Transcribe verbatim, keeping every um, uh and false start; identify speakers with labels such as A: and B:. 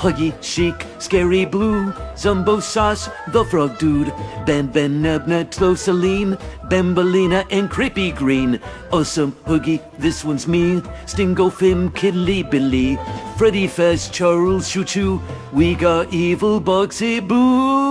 A: Huggy, Chic, Scary Blue, Zumbo Sauce, the Frog Dude, Ben Ben Nubna, Tlosaline, Bambolina, and Creepy Green. Awesome Huggy, this one's me, Stingo Fim, Kiddly Billy, Freddy Fast, Charles Choo Choo, we got Evil Boxy Boo.